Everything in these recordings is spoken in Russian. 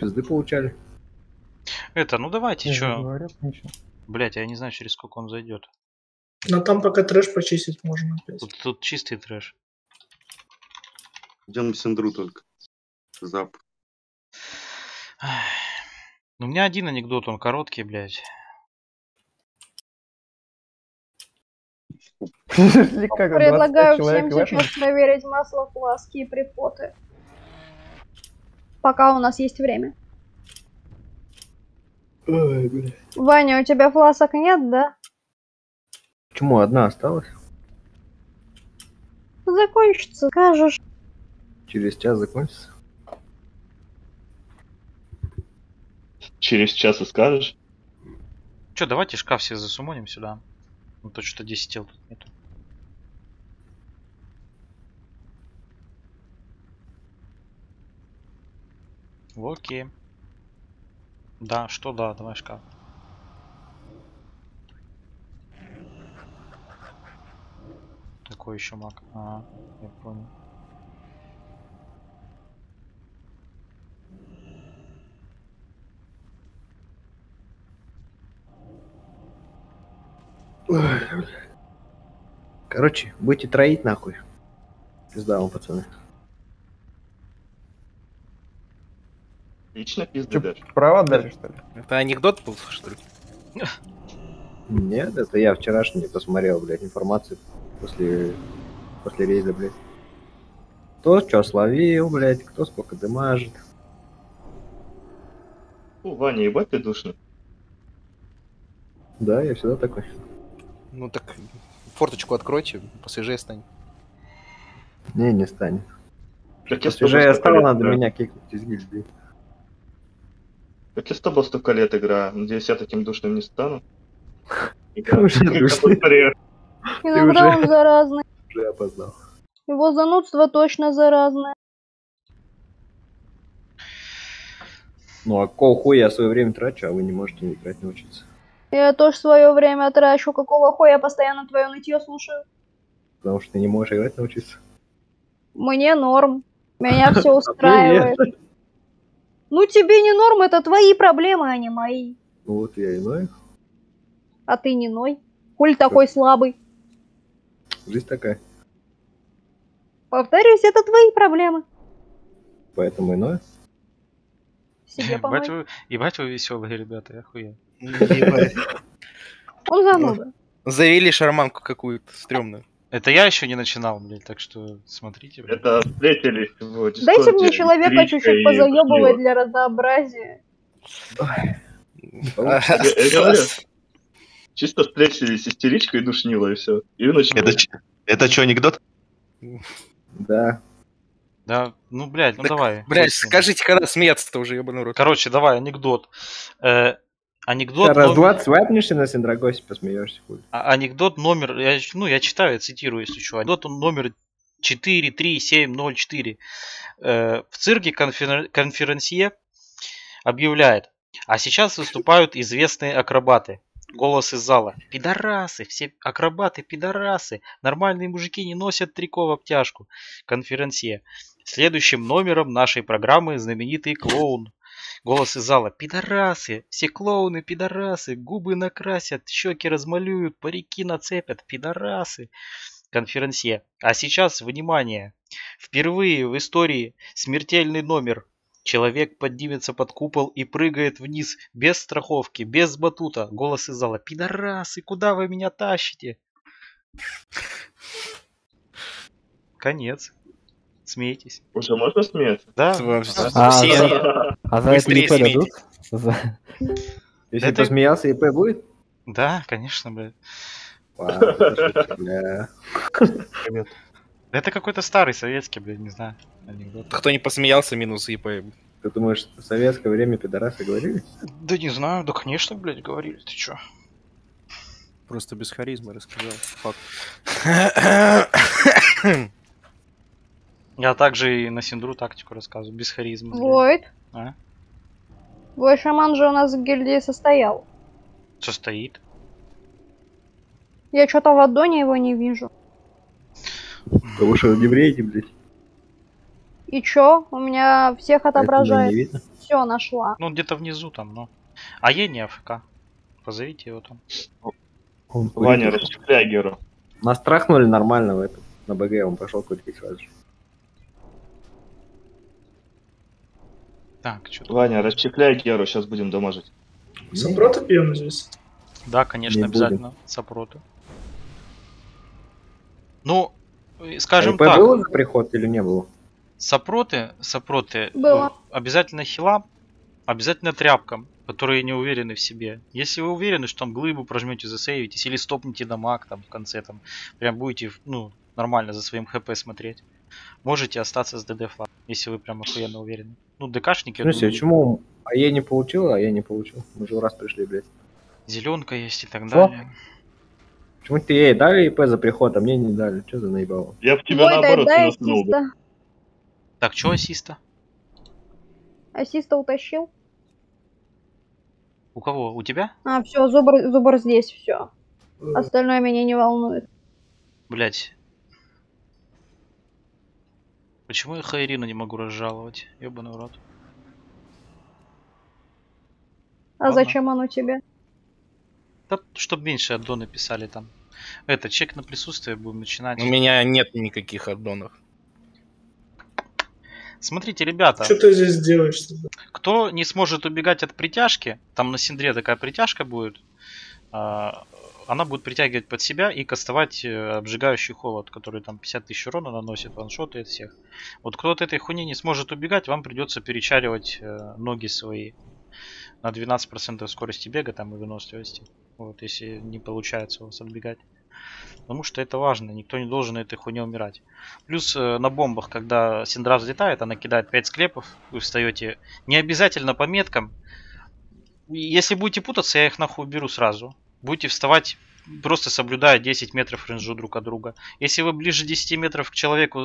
пизды получали. Это, ну давайте, Я же чё? говорю, ничего. Блять, я не знаю, через сколько он зайдет. Но там пока трэш почистить можно опять. Тут чистый трэш. Идем Синдру только. Зап. У меня один анекдот, он короткий, блядь. Предлагаю всем сейчас проверить масло, фласки и припоты. Пока у нас есть время. Ой, бля. Ваня, у тебя фласок нет, да? Почему одна осталась? Закончится, скажешь. Через час закончится. Через час и скажешь. Чё, давайте шкаф все засумоним сюда. Ну то что 10 тел тут нету. Окей. Да, что да, давай шкаф. Какой еще маг? А, я понял. Короче, будете троить нахуй. Пизда вам, пацаны. Лично пизды дашь. Права дали, что ли? Это анекдот был, что ли? Нет, это я вчерашний посмотрел, блядь, информацию после рейда, блядь. Кто что словил, блядь, кто сколько дымажит. О, Ваня, ебать ты душный. Да, я всегда такой. Ну так форточку откройте, посвежее станет. Не станет. Как я с Уже тобой я столько стал, лет надо играю. меня кикнуть из гильдии. Как я с тобой столько лет играю. Надеюсь, я таким душным не стану. Уже душный. Иногда уже- он заразный. Уже опоздал. Его занудство точно заразное. Ну а какого хуя я свое время трачу, а вы не можете не играть научиться? Я тоже свое время трачу. Какого хуя я постоянно твое нытье слушаю? Потому что ты не можешь играть научиться. Мне норм. Меня все устраивает. Ну тебе не норм, это твои проблемы, а не мои. Ну вот я иной. А ты не ной. Hulь такой слабый. Жизнь такая. Повторюсь, это твои проблемы. Поэтому иной. Себе помой. Ебать вы веселые, ребята, я охуел. Он зануда. Завели шарманку какую-то стрёмную. Это я еще не начинал, блядь, так что смотрите, блядь. Это встретились в Дискорде. Дайте мне человека Ричка чуть-чуть и позаебывать Кушнила. для разнообразия. Я говорю, чисто встретились истеричка и душнила, и все. И начали. Это что, анекдот? Да. Да, ну, блядь, ну Так, давай. Блядь, Хуй с ним. скажите, когда смеяться-то уже, ебаный рот. Короче, давай, анекдот. Анекдот Раз номер... 20 свайпнешься на Синдрагосе, посмеешься. Хуй. Анекдот номер... Я читаю, я цитирую, если что. Анекдот номер 43704. В цирке конферансье объявляет. А сейчас выступают известные акробаты. Голос из зала. Пидорасы, все акробаты пидорасы. Нормальные мужики не носят трико в обтяжку. Конферансье. Следующим номером нашей программы знаменитый клоун. Голос из зала. Пидорасы, все клоуны пидорасы. Губы накрасят, щеки размалюют, парики нацепят. Пидорасы. Конферансье. А сейчас, внимание. Впервые в истории смертельный номер. Человек поднимется под купол и прыгает вниз, без страховки, без батута. Голос из зала. Пидорасы, куда вы меня тащите? Конец. Смейтесь. Уже можно смеяться? Да. А за это Быстрее ИП дадут? смените. Если Это- посмеялся, ИП будет? Да, конечно, блядь. Ладно, это шутка, бля. Это какой-то старый советский, блядь, не знаю, анекдот. Кто не посмеялся, минус ИП. Ты думаешь, в советское время пидорасы говорили? Да не знаю, да конечно, блядь, говорили, ты чё? Просто без харизмы рассказал. Факт. Я также и на Синдру тактику рассказываю, без харизмы. блядь. Войд. А? Твой шаман же у нас в гильдии состоял. Состоит. Я что-то в аддоне его не вижу. Потому что не в рейде, блядь. И чё? У меня всех Поэтому и не отображает. видно. Все нашла. Ну, он где-то внизу там, но... А Е не АФК. Позовите его там. Он Ваня, курит. расчехляй Геру. Нас трахнули нормально в этом. На БГ он пошел курить сразу же. Так, что-то... Ваня, расчехляй Геру, сейчас будем дамажить. Сопроты пьем здесь. Да, конечно, Не обязательно. Сопроты. Ну, скажем АИП так. было за приход или не было? Сопроты, Было. обязательно хилам, обязательно тряпкам, которые не уверены в себе. Если вы уверены, что там глыбу прожмете, засейвитесь, или стопните дамаг там в конце, там прям будете, ну, нормально за своим хп смотреть, можете остаться с ДД флаг, если вы прям охуенно уверены. Ну, ДКшники, В смысле, почему АЕ не получил, а я не получил? Мы же раз пришли, блядь. зеленка есть и так Что? далее. Почему ты ей дали ИП за приход, а мне не дали? Что за наебало? Я в тебя Ой, наоборот дай наснул бы. ассиста. Так, что ассиста? Ассиста утащил. У кого? У тебя? А, все, зубр здесь, все. Остальное меня не волнует. Блять. Почему я Хайрину не могу разжаловать? Ёбаный в рот. А Ладно. зачем оно тебе? Да, чтобы меньше аддоны писали там. Это, чек на присутствие будем начинать. У меня нет никаких аддонов. Смотрите, ребята, Что ты здесь делаешь? кто не сможет убегать от притяжки, там на синдре такая притяжка будет, она будет притягивать под себя и кастовать обжигающий холод, который там 50 тысяч урона наносит, ваншотает всех. Вот кто от этой хуйни не сможет убегать, вам придется перечаривать ноги свои на 12% скорости бега там и выносливости. Вот, если не получается у вас отбегать. Потому что это важно, никто не должен на этой хуйне умирать. Плюс на бомбах, когда синдра взлетает, она кидает 5 склепов, вы встаете не обязательно по меткам. Если будете путаться, я их нахуй уберу сразу. Будете вставать, просто соблюдая 10 метров рейнджу друг от друга. Если вы ближе 10 метров к человеку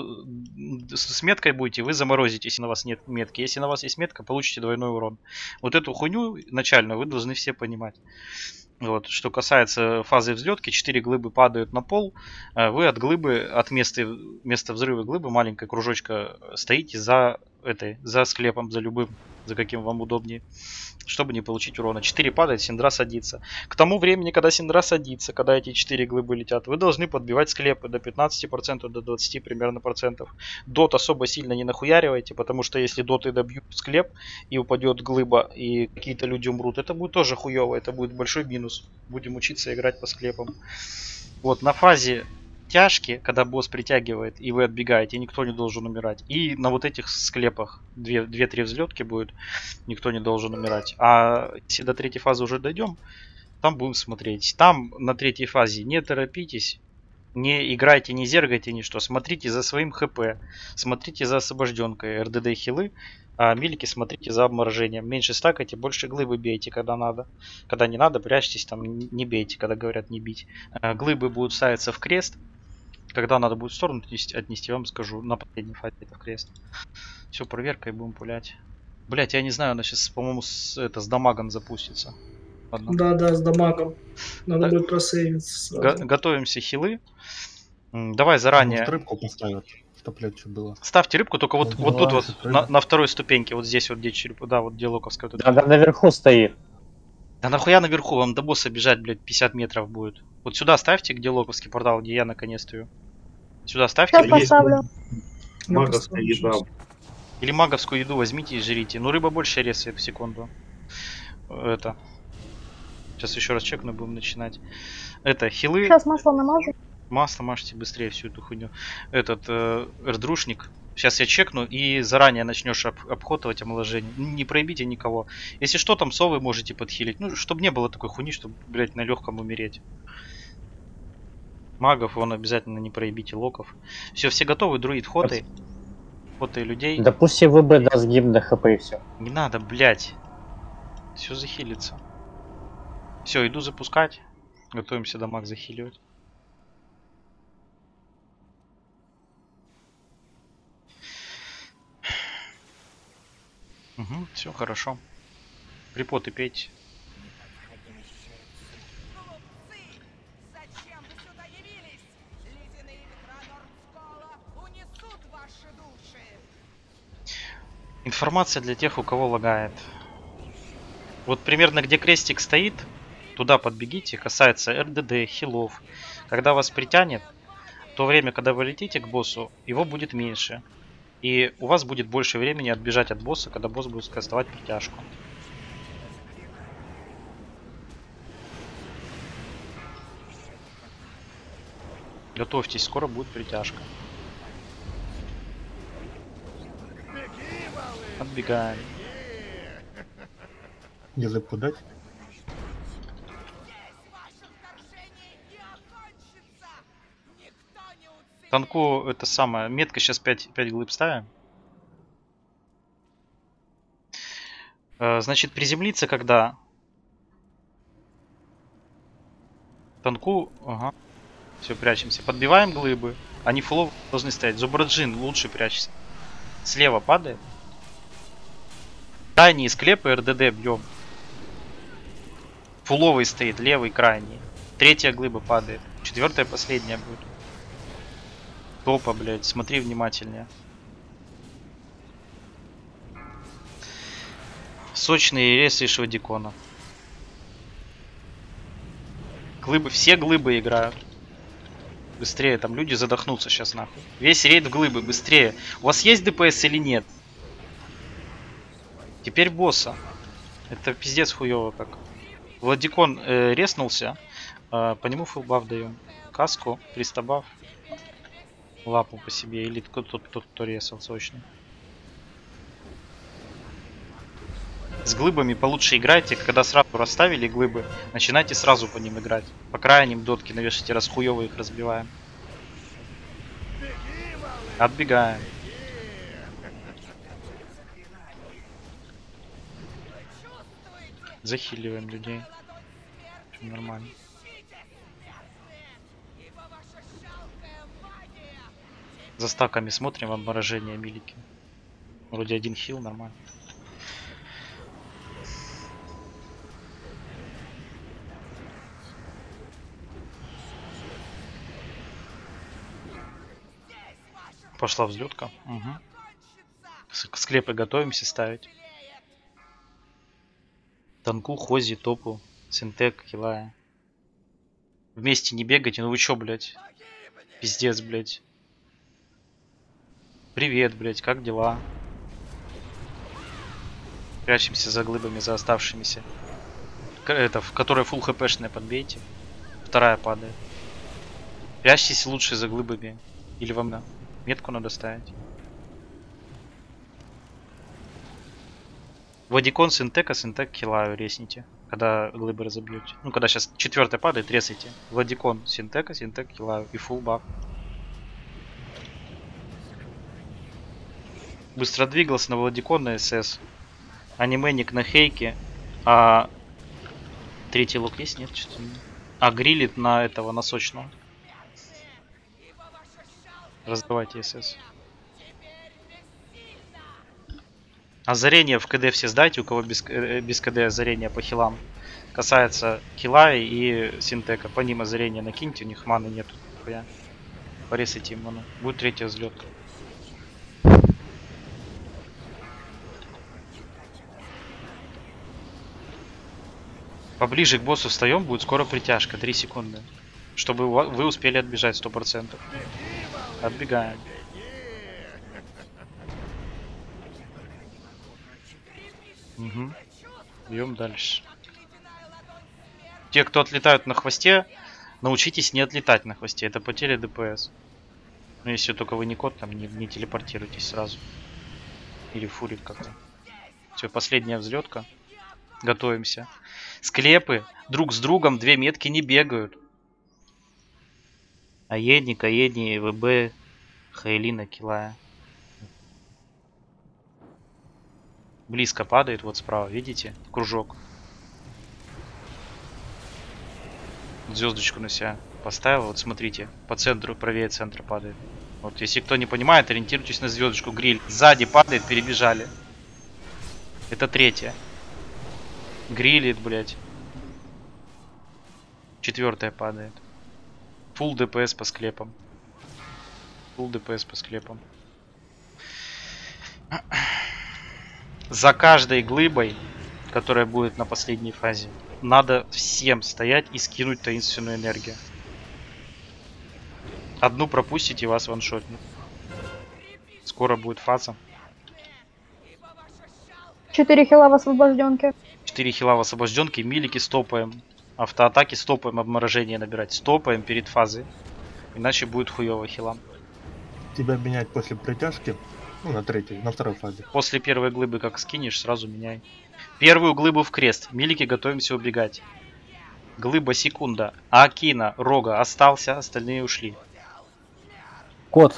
с меткой будете, вы заморозите, если на вас нет метки. Если на вас есть метка, получите двойной урон. Вот эту хуйню начальную вы должны все понимать. Вот, что касается фазы взлетки, 4 глыбы падают на пол, вы от глыбы, от места взрыва глыбы, маленькая кружочка, стоите за склепом, за любым, за каким вам удобнее, чтобы не получить урона. 4 падает, синдра садится. К тому времени, когда синдра садится, когда эти 4 глыбы летят, вы должны подбивать склепы до 15%, до 20% примерно процентов. Дот особо сильно не нахуяривайте, потому что если доты добьют склеп и упадет глыба, и какие-то люди умрут, это будет тоже хуево, это будет большой минус. Будем учиться играть по склепам. Вот, на фазе тяжки, когда босс притягивает и вы отбегаете, никто не должен умирать. И на вот этих склепах 2-3 взлетки будет, никто не должен умирать. А если до третьей фазы уже дойдем, там будем смотреть. Там на третьей фазе не торопитесь, не играйте, не зергайте ничто. Смотрите за своим хп, смотрите за освобожденкой, РДД хилы. А милики смотрите за обморожением. Меньше стакайте, больше глыбы бейте, когда надо. Когда не надо, прячьтесь, там не бейте, когда говорят не бить. Глыбы будут ставиться в крест. Когда надо будет в сторону отнести, я вам скажу. На последней фазе это в крест. Все, проверкой будем пулять. Блять, я не знаю, она сейчас, по-моему, с дамагом запустится. Ладно. Да, с дамагом. Надо Так. будет просейвиться сразу. Готовимся хилы. Давай заранее. Рыбку поставят. Что, блядь, что было? Ставьте рыбку, только вот тут вот, рыба. на второй ступеньке, вот здесь вот, где череп, да, вот где локовская. Вот Да, наверху стоит. Да нахуя наверху, вам до босса бежать, блядь, 50 метров будет. Вот сюда ставьте, где локовский портал, где я на коне стою. Сюда ставьте. Сейчас поставлю. Маговская еда. Или маговскую еду возьмите и жрите. Ну, рыба больше ресает в секунду. Это. Сейчас еще раз чекну, будем начинать. Это, хилы. Сейчас масло намажу. Масло мажьте быстрее всю эту хуйню. Этот, эрдрушник. Сейчас я чекну и заранее начнешь обходовать омоложение. Не проебите никого. Если что, там совы можете подхилить. Ну, чтобы не было такой хуйни, чтобы, блядь, на легком умереть. Магов, вон обязательно не проебите локов. Все готовы, друид, хоты. Хоты людей. Да пусть и ВБ даст гимн до ХП и все. Не надо, блядь. Все захилится. Все, иду запускать. Готовимся дамаг захиливать. Угу, все хорошо. Припоты пейте. Зачем вы сюда явились? Ледяные ветра Нордскола унесут ваши души. информация для тех, у кого лагает. Вот примерно где крестик стоит, туда подбегите, касается РДД, хилов. Когда вас притянет, то время, когда вы летите к боссу, его будет меньше. И у вас будет больше времени отбежать от босса, когда босс будет кастовать притяжку. Готовьтесь, скоро будет притяжка. Отбегаем. Язык подать? Танку это самое. Метка сейчас 5 глыб ставим. Значит, приземлиться когда? Танку. Ага. Все, прячемся. Подбиваем глыбы. Они фулов должны стоять. Зубраджин, лучше прячься. Слева падает. Крайние склепы РДД бьем. Фуловый стоит, левый крайний. Третья глыба падает. Четвертая последняя будет. Топа, блядь, смотри внимательнее. Сочные ресы Швадикона. Глыбы, все глыбы играют. Быстрее, там люди задохнутся сейчас нахуй. Весь рейд в глыбы, быстрее. У вас есть ДПС или нет? Теперь босса. Это пиздец хуёво как. Владикон реснулся. По нему фулбаф даем. Каску, 300 баф. Лапу по себе. Или тот, кто ресал сочный. С глыбами получше играйте. Когда сразу расставили глыбы, начинайте сразу по ним играть. По крайним дотки навешайте, раз хуёво их разбиваем. Отбегаем. Захиливаем людей. Все нормально. За стаками смотрим, обморожение милики. Вроде один хил, нормально. Пошла взлетка. Угу. Склепы готовимся ставить. Танку, Хози, Топу, Синтек, Хилая. Вместе не бегайте, ну вы чё, блядь? Пиздец, блядь. Привет, блядь, как дела? Прячемся за глыбами, за оставшимися. Это, в которой фулл хпшная, подбейте. Вторая падает. Прячьтесь лучше за глыбами. Или вам на метку надо ставить. Владикон, Синтека, Синтек, Хилаю ресните. Когда глыбы разобьете. Ну, когда сейчас четвертая падает, ресайте. Владикон, Синтека, Синтек, Хилаю и фулл баф. Быстро двигался на Владикон, на СС. Анименик на Хейке. А третий лук есть? Нет, что-то не... А грилит на этого, на сочного. Раздавайте СС. Озарение в КД все сдайте, у кого без КД озарение по хилам. Касается хила и Синтека. По ним озарение накиньте, у них маны нету. Поресайте им ману. Будет третья взлетка. Поближе к боссу встаем, будет скоро притяжка, 3 секунды. Чтобы вы успели отбежать 100%. Отбегаем. Угу. Бьем дальше. Те, кто отлетают на хвосте, научитесь не отлетать на хвосте. Это потеря ДПС. Ну, если только вы не кот, там не телепортируйтесь сразу. Или фурик как-то. Все, последняя взлетка. Готовимся. Склепы друг с другом 2 метки не бегают. Аедни, Каедни, ВБ, Хайлина, Килая. Близко падает, вот справа, видите? Кружок. Звездочку на себя поставил, вот смотрите. По центру, правее центра падает. Вот, если кто не понимает, ориентируйтесь на звездочку. Гриль. Сзади падает, перебежали. Это третья. Грилит, блять. Четвертая падает. Фулл ДПС по склепам. Фулл ДПС по склепам. За каждой глыбой, которая будет на последней фазе, надо всем стоять и скинуть таинственную энергию. Одну пропустите, и вас ваншотнет. Скоро будет фаза. 4 хила в освобожденке. 4 хила в освобожденке, милики стопаем. Автоатаки стопаем, обморожение набирать. Стопаем перед фазой. Иначе будет хуёво хилам. Тебя менять после притяжки? Ну, на третьей, на второй фазе. После первой глыбы как скинешь, сразу меняй. Первую глыбу в крест. Милики, готовимся убегать. Глыба секунда. Акина, Рога остался, остальные ушли. Кот.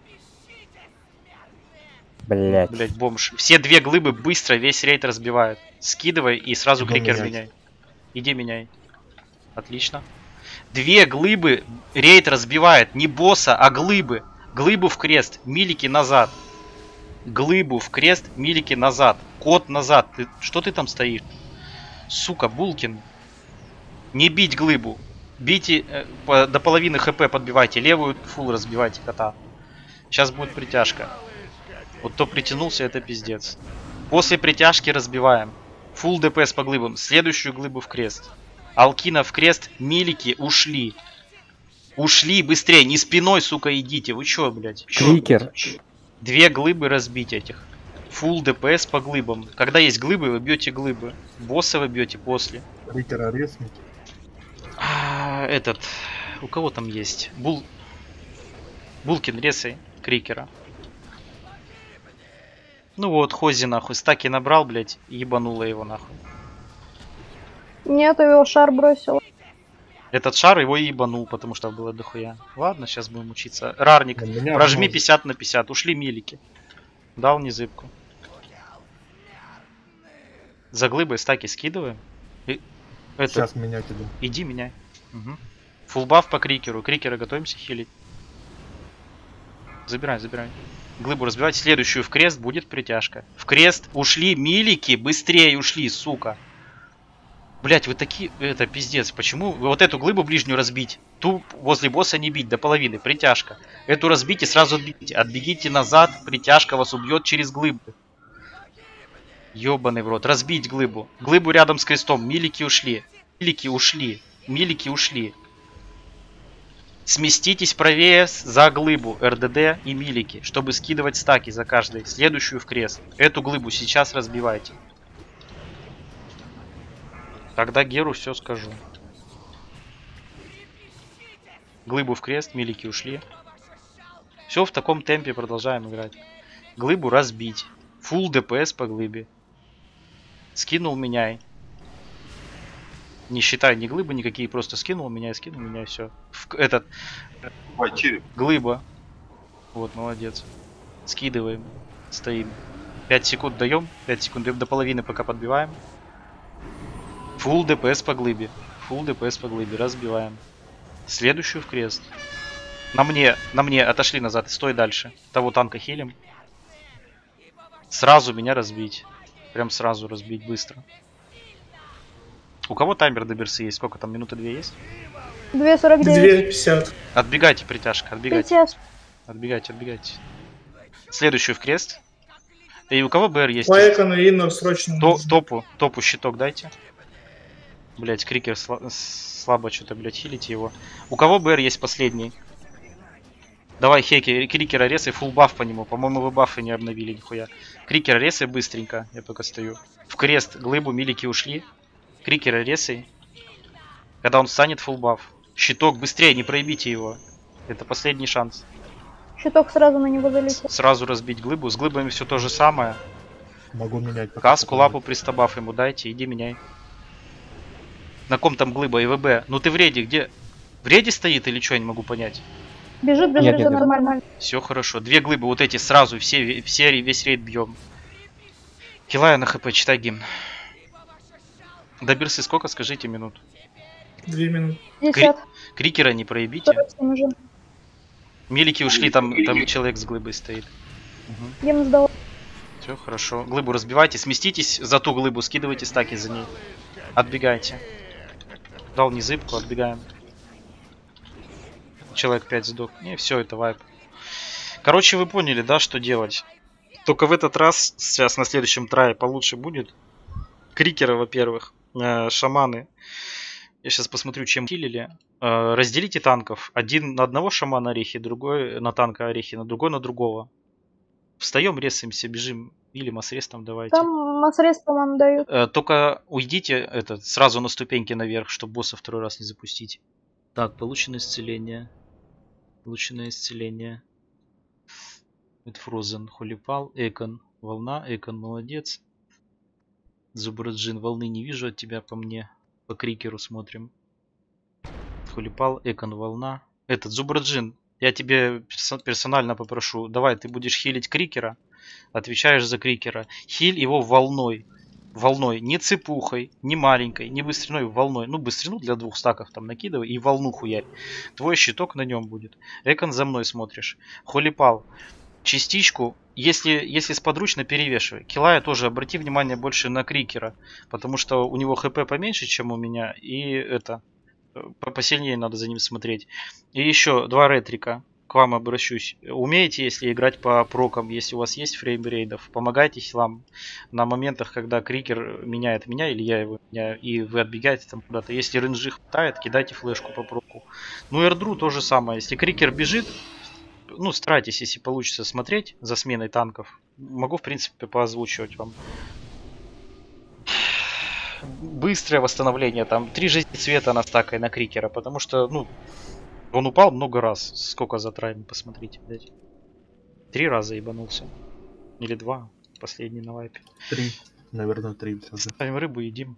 Блять. Блять, бомж. Все 2 глыбы быстро весь рейд разбивают. Скидывай и сразу Иду крикер менять. меняй. Иди меняй. Отлично. 2 глыбы рейд разбивает. Не босса, а глыбы. Глыбу в крест. Милики назад. Глыбу в крест. Милики назад. Кот назад. Что ты там стоишь? Сука, Булкин. Не бить глыбу. Бейте до половины хп подбивайте. Левую фул разбивайте кота. Сейчас будет притяжка. Вот кто притянулся, это пиздец. После притяжки разбиваем. Фул ДПС по глыбам. Следующую глыбу в крест. Алкина в крест. Милики ушли. Ушли быстрее. Не спиной, сука, идите. Вы чё, блядь? Крикер. 2 глыбы разбить этих. Фул ДПС по глыбам. Когда есть глыбы, вы бьете глыбы. Босса вы бьете после. Крикера резнуть. Этот. У кого там есть? Булкин, резай крикера. Ну вот, Хози нахуй. Стаки набрал, блядь, и ебануло его нахуй. Нет, его шар бросил. Этот шар его и ебанул, потому что было дохуя. Ладно, сейчас будем учиться. Рарник, прожми 50 на 50. Ушли милики. Дал незыбку. За глыбой стаки скидываем. Сейчас менять иду. Иди меняй. Угу. Фулбаф по крикеру. Крикера готовимся хилить. Забирай. Глыбу разбивать. Следующую в крест будет притяжка. В крест ушли милики. Быстрее ушли, сука. Блять, вы такие... Это пиздец. Почему? Вот эту глыбу ближнюю разбить. Ту возле босса не бить. До половины. Притяжка. Эту разбить и сразу отбегите. Отбегите назад. Притяжка вас убьет через глыбу. Ёбаный в рот. Разбить глыбу. Глыбу рядом с крестом. Милики ушли. Милики ушли. Сместитесь правее за глыбу. РДД и милики. Чтобы скидывать стаки за каждой. Следующую в крест. Эту глыбу сейчас разбивайте. Тогда Геру все скажу. Глыбу в крест. Милики ушли. Все в таком темпе продолжаем играть. Глыбу разбить. Фулл ДПС по глыбе. Скинул, меняй. Не считай ни глыбы никакие, просто скинул меня, и все. Этот. Глыба. Вот, молодец. Скидываем. Стоим. 5 секунд даем. 5 секунд даем до половины, пока подбиваем. Фулл ДПС по глыбе. Разбиваем. Следующую в крест. На мне отошли назад. Стой дальше. Того танка хилим. Сразу меня разбить. Прям сразу разбить быстро. У кого таймер до берсы есть? Сколько там? Минуты 2 есть? 2:49. 2:50. Отбегайте, притяжка. Отбегайте. Отбегайте. Следующую в крест. И у кого БР есть? Лайкану и Инну срочно. Топу щиток дайте. Блять, крикер слабо что-то, блять, хилите его. У кого БР есть последний? Давай, Хеки, крикера ресай, фулл баф по нему. По-моему, вы бафы не обновили нихуя. Крикера ресай быстренько. Я пока стою. В крест глыбу, милики ушли. Крикера ресай. Когда он встанет, фулл баф. Щиток, быстрее, не проебите его. Это последний шанс. Щиток сразу на него залетел. Сразу разбить глыбу. С глыбами все то же самое. Могу менять. Каску, лапу, пристабаф ему дайте. Иди меняй. На ком там глыба, ИВБ? Ну ты в рейде, где? В рейде стоит или что, я не могу понять. Бежит, нормально. Все хорошо. 2 глыбы, вот эти сразу, весь рейд бьем. Хилая на хп, читай гимн. До берсы сколько, скажите, минут? 2 минуты. 50. Крикера не проебите. 47 Милики ушли, там человек с глыбой стоит. Угу. Гимн сдал. Все хорошо. Глыбу разбивайте, сместитесь за ту глыбу, скидывайте стаки за ней. Отбегайте. Дал незыбку, отбегаем. Человек 5 сдох. Не, все, это вайп. Короче, вы поняли, да, что делать? Только в этот раз, сейчас на следующем трае получше будет. Крикеры, во-первых, шаманы. Я сейчас посмотрю, чем хилили. Разделите танков. Один на одного шамана орехи, другой на танка орехи, на другой на другого. Встаем, резаемся, бежим. Или масрез там давайте. Там масрез, по-моему, дают. Только уйдите сразу на ступеньки наверх, чтобы босса второй раз не запустить. Так, получено исцеление. Получено исцеление. Фрозен, Холипал, Экон. Волна, Экон, молодец. Зубраджин, волны не вижу от тебя по мне. По крикеру смотрим. Холипал, Экон, волна. Этот, Зубраджин, я тебе персонально попрошу. Давай, ты будешь хилить крикера. Отвечаешь за крикера. Хиль его волной. Волной. Не цепухой, не маленькой, не быстриной, волной. Ну, быстрину для 2 стаков там накидывай и волну хуярь. Твой щиток на нем будет. Экон, за мной смотришь. Холипал. Частичку, если сподручно, перевешивай. Килая тоже обрати внимание больше на крикера. Потому что у него хп поменьше, чем у меня. И это... Посильнее надо за ним смотреть. И еще 2 ретрика. К вам обращусь. Умеете, если играть по прокам, если у вас есть фреймрейдов, помогайте хилам на моментах, когда крикер меняет меня или я его меняю, и вы отбегаете там куда-то. Если рейнджи хватает, кидайте флешку по проку. Ну, эрдру то же самое. Если крикер бежит, ну, старайтесь, если получится, смотреть за сменой танков. Могу, в принципе, поозвучивать вам. Быстрое восстановление, там 3 жизни цвета на стакой на крикера, потому что, ну, он упал много раз. Сколько за трайм, посмотрите, блядь. 3 раза ебанулся. Или 2, последний на вайпе. 3, наверное, 3 все же. Ставим рыбу, едим.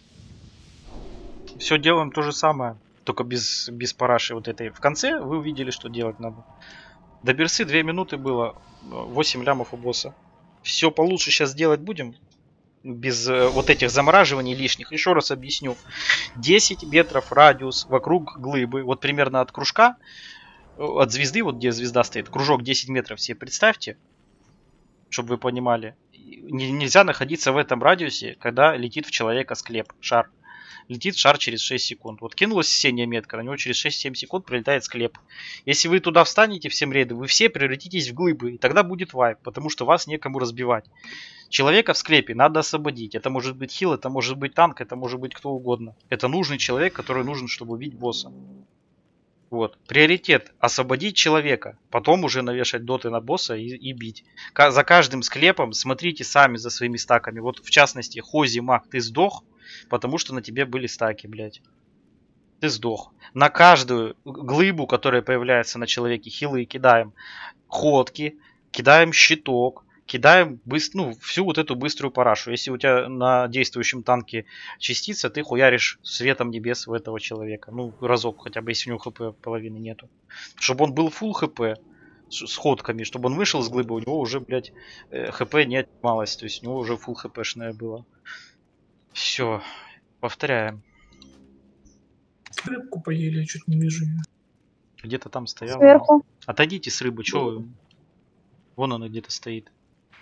Все делаем то же самое, только без параши вот этой. В конце вы увидели, что делать надо. До берсы 2 минуты было, 8 лямов у босса. Все получше сейчас делать будем. Без вот этих замораживаний лишних. Еще раз объясню. 10 метров радиус вокруг глыбы. Вот примерно от кружка, от звезды, вот где звезда стоит. Кружок 10 метров себе представьте. Чтобы вы понимали. Нельзя находиться в этом радиусе, когда летит в человека склеп, шар. Летит шар через 6 секунд. Вот кинулась синяя метка, на него через 6-7 секунд прилетает склеп. Если вы туда встанете всем рейды, вы все превратитесь в глыбы. И тогда будет вайп, потому что вас некому разбивать. Человека в склепе надо освободить. Это может быть хил, это может быть танк, это может быть кто угодно. Это нужный человек, который нужен, чтобы убить босса. Вот. Приоритет освободить человека. Потом уже навешать доты на босса и бить. За каждым склепом смотрите сами за своими стаками. Вот в частности, Хози Маг, ты сдох, потому что на тебе были стаки, блядь. Ты сдох. На каждую глыбу, которая появляется на человеке, хилы кидаем ходки, кидаем щиток, кидаем всю вот эту быструю парашу. Если у тебя на действующем танке частица, ты хуяришь светом небес в этого человека. Ну, разок хотя бы, если у него хп половины нету. Чтобы он был full хп с ходками, чтобы он вышел с глыбы, у него уже, блядь, хп не отнималось. То есть у него уже full хпшное было. Все, повторяем. Рыбку поели, я чуть не вижу ее. Где-то там стоял. Сверху. Отойдите с рыбы, чё вы? Вон она где-то стоит.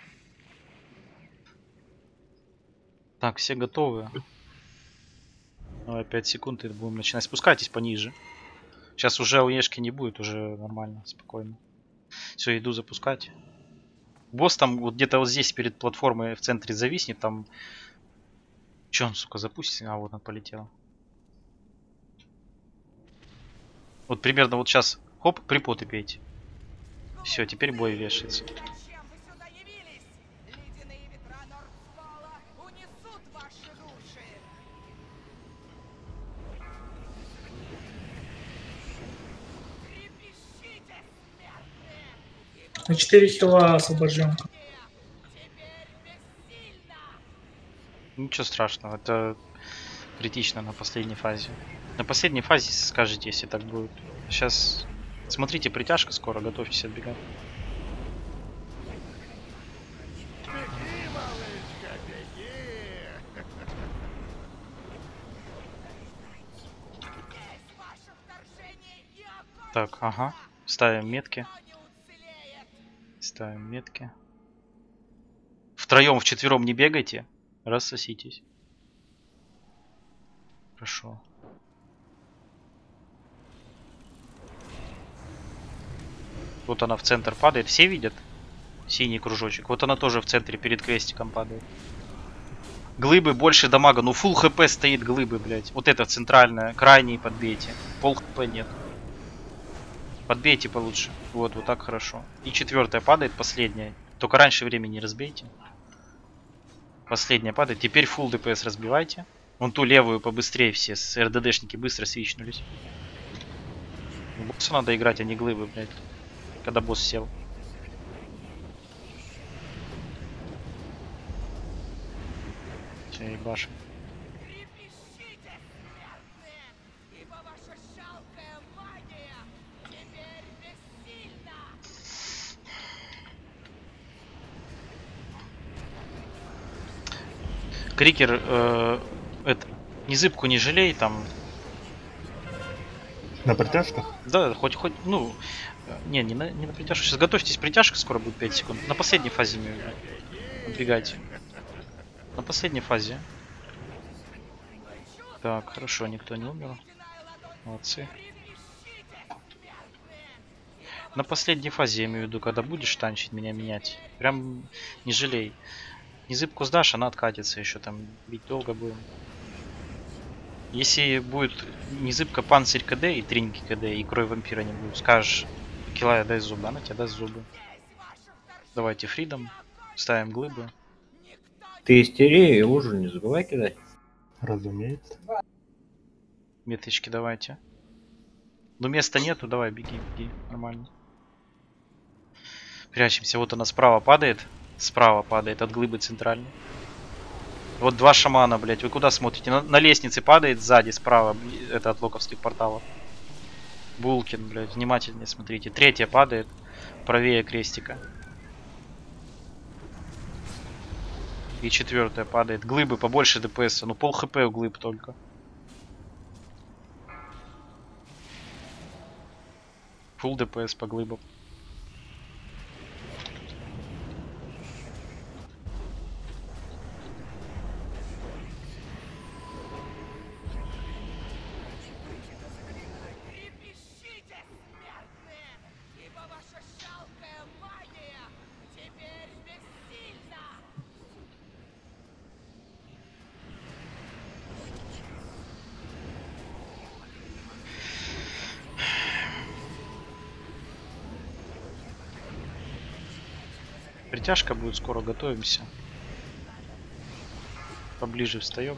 Так, все готовы. Давай 5 секунд и будем начинать. Спускайтесь пониже. Сейчас уже ОЕшки не будет, уже нормально, спокойно. Все, иду запускать. Босс там вот где-то вот здесь перед платформой в центре зависнет, там... Че он, сука, запустит? А, вот он полетел. Вот примерно вот сейчас, хоп, припоты пейте. Все, теперь бой вешается. На 4 хила освобожден. Ничего страшного, это критично на последней фазе. На последней фазе скажете, если так будет. Сейчас смотрите, притяжка скоро, готовьтесь отбегать. Так, ага. Ставим метки. Ставим метки. Втроем, вчетвером не бегайте. Рассоситесь. Хорошо. Вот она в центр падает. Все видят? Синий кружочек. Вот она тоже в центре перед крестиком падает. Глыбы больше дамага. Ну фулл хп стоит глыбы, блядь. Вот это центральная. Крайний подбейте. Пол хп нет. Подбейте получше. Вот так хорошо. И 4-я падает, последняя. Только раньше времени разбейте. Последняя падает. Теперь фулл ДПС разбивайте. Вон ту левую побыстрее все. С РДДшники быстро свичнулись. Боссу надо играть, а не глыбы, блядь. Когда босс сел. Все, ебашим. Крикер, это, незыбку не жалей, там. На притяжках? Да, хоть, ну, не на притяжку. Сейчас готовьтесь, притяжка скоро будет 5 секунд. На последней фазе отбегайте. На последней фазе. Так, хорошо, никто не умер. Молодцы. На последней фазе, я имею в виду, когда будешь танчить, меня менять. Прям не жалей. Незыбку сдашь, она откатится еще, там бить долго будем. Если будет незыбка панцирь КД и тринки КД, и кровь вампира не будет, скажешь, Килая, дай зубы, она тебе даст зубы. Давайте фридом, ставим глыбы. Ты истерию и лужу не забывай кидать. Разумеется. Меточки давайте. Но места нету, давай, беги, нормально. Прячемся, вот она справа падает. Справа падает от глыбы центральной. Вот 2 шамана, блять. Вы куда смотрите? На лестнице падает сзади, справа. Это от локовских порталов. Булкин, блять. Внимательнее смотрите. 3-я падает. Правее крестика. И 4-я падает. Глыбы побольше ДПС. Ну пол хп у глыб только. Фулл ДПС по глыбам. Притяжка будет скоро, готовимся. Поближе встаем.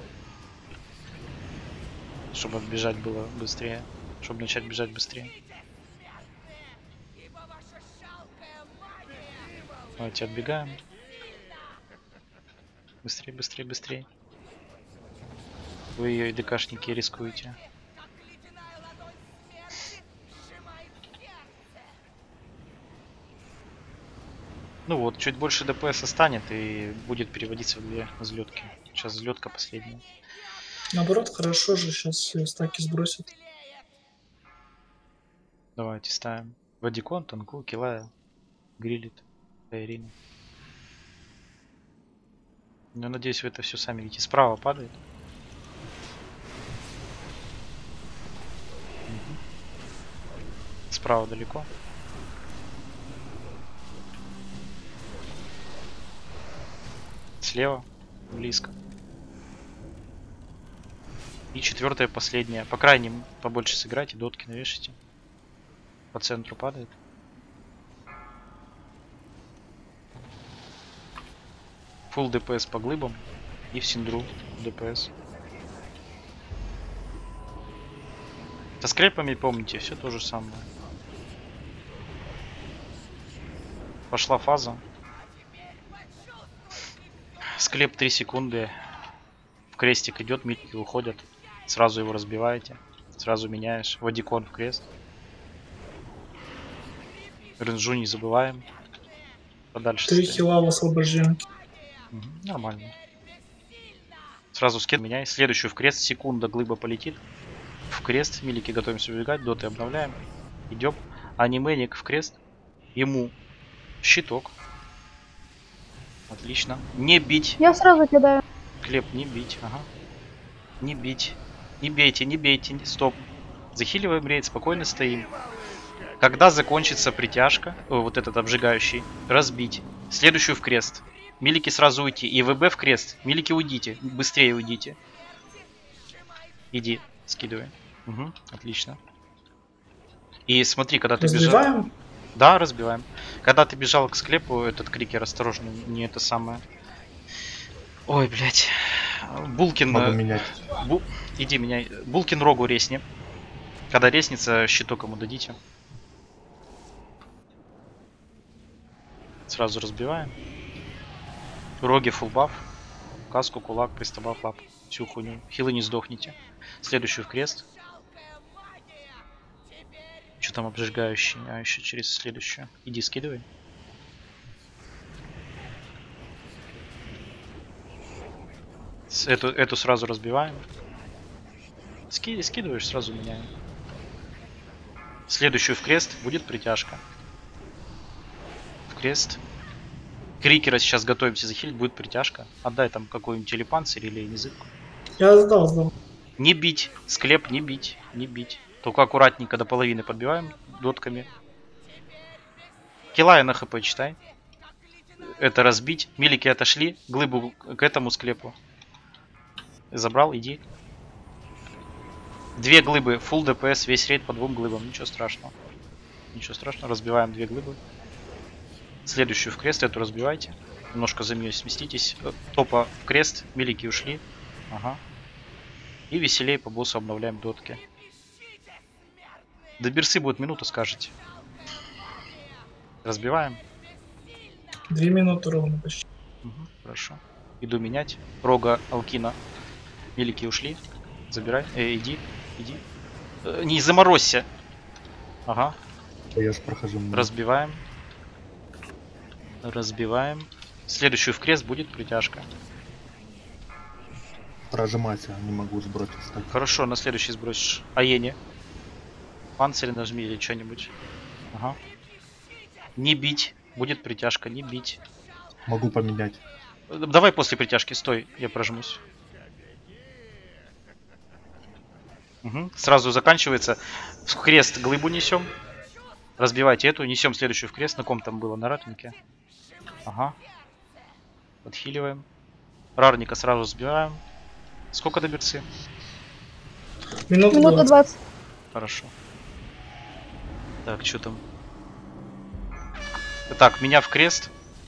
Чтобы бежать было быстрее. Чтобы начать бежать быстрее. Давайте отбегаем. Быстрее, быстрее, быстрее. Вы ее и ДКшники рискуете. Ну вот, чуть больше ДПС станет и будет переводиться в 2 взлетки. Сейчас взлетка последняя. Наоборот, хорошо же, сейчас все стаки сбросят. Давайте ставим. Вадикон, Танку, Килая, Грилит, Ирина. Ну, надеюсь, вы это все сами видите. Справа падает. Справа далеко. Слева близко. И 4-я последняя. По крайним побольше сыграйте, дотки навешайте. По центру падает. Фулл ДПС по глыбам. И в синдру ДПС. Со скрепами помните, все то же самое. Пошла фаза. Склеп 3 секунды. В крестик идет, митки уходят. Сразу его разбиваете. Сразу меняешь. Вадикон в крест. Ренжу не забываем. Подальше. 3 хила в освобожденке. Угу, нормально. Сразу скин меняй. Следующую в крест. Секунда, глыба полетит. В крест. Милики готовимся убегать. Доты обновляем. Идем. Анименик в крест. Ему щиток. Отлично. Не бить. Я сразу кидаю. Клеп, не бить. Ага. Не бить. Не бейте, не бейте. Стоп. Захиливаем рейд, спокойно стоим. Когда закончится притяжка, вот этот обжигающий, разбить. Следующую в крест. Милики сразу уйти. И ВБ в крест. Милики уйдите. Быстрее уйдите. Иди. Скидывай. Угу, отлично. И смотри, когда ты бежал... Разбиваем? Да, разбиваем. Когда ты бежал к склепу, этот крикер, осторожно, не это самое. Ой, блядь. Булкин... Могу менять. Иди меняй. Булкин рогу резни. Когда резнится, щиток ему дадите. Сразу разбиваем. Роги фулл баф. Каску, кулак, пристабаф, лап. Всю хуйню. Хилы не сдохните. Следующую в крест. Что там обжигающий? А еще через следующую. Иди скидывай. Эту сразу разбиваем. Скидываешь, сразу меняем. Следующую в крест будет притяжка. В крест. Крикера сейчас готовимся захилить, будет притяжка. Отдай там какой-нибудь или панцирь, или язык. Я сдал. Не бить. Склеп не бить. Не бить. Только аккуратненько до половины подбиваем дотками. Килая на хп читай. Это разбить. Милики отошли. Глыбу к этому склепу. Забрал, иди. 2 глыбы. Full ДПС. Весь рейд по 2 глыбам. Ничего страшного. Ничего страшного. Разбиваем 2 глыбы. Следующую в крест. Эту разбивайте. Немножко за нее сместитесь. Топа в крест. Милики ушли. Ага. И веселее по боссу обновляем дотки. До берсы будет минута, скажете. Разбиваем. 2 минуты ровно почти. Угу, хорошо. Иду менять. Рога Алкина. Милики ушли. Забирай. Иди. Не заморозься. Ага. Я же прохожу. Разбиваем. Разбиваем. Следующую в крест будет притяжка. Прожимайся, не могу сбросить. Так. Хорошо, на следующий сбросишь. Аене. Панцирь нажми или что-нибудь. Ага. Не бить. Будет притяжка, не бить. Могу поменять. Давай после притяжки, стой, я прожмусь. Угу. Сразу заканчивается. В крест глыбу несем. Разбивайте эту, несем следующую в крест. На ком там было? На ратнике. Ага. Подхиливаем. Рарника сразу сбиваем. Сколько до берцы? Минута 20. Хорошо. Так, что там? Так, меня в крест.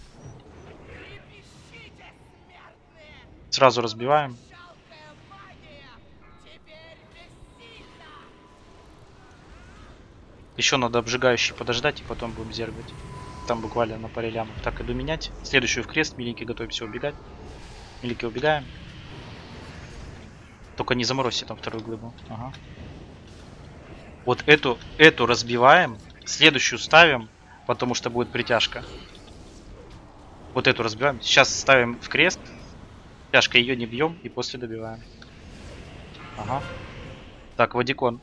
Сразу разбиваем. Еще надо обжигающий подождать и потом будем зергать. Там буквально на паре лямов. Так, иду менять. Следующую в крест. Миленький, готовимся убегать. Миленький, убегаем. Только не заморозьте там вторую глыбу. Ага. Вот эту разбиваем. Следующую ставим, потому что будет притяжка. Вот эту разбиваем. Сейчас ставим в крест. Притяжка, ее не бьем и после добиваем. Ага. Так, Вадикон.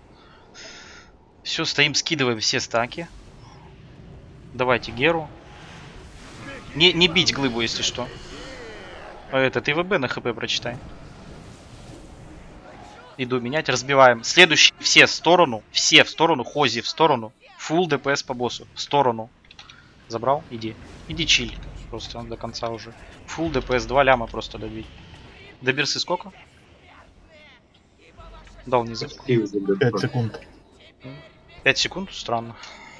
Все, стоим, скидываем все стаки. Давайте Геру. Не бить глыбу, если что. Этот ИВБ на ХП прочитай. Иду менять, разбиваем. Следующий все в сторону. Все в сторону. Хози в сторону. Фулл ДПС по боссу. В сторону. Забрал? Иди. Иди чиль. Просто до конца уже. Фулл ДПС 2 ляма просто добить. До берсы сколько? Дал низы. 5 секунд. 5 секунд? Странно.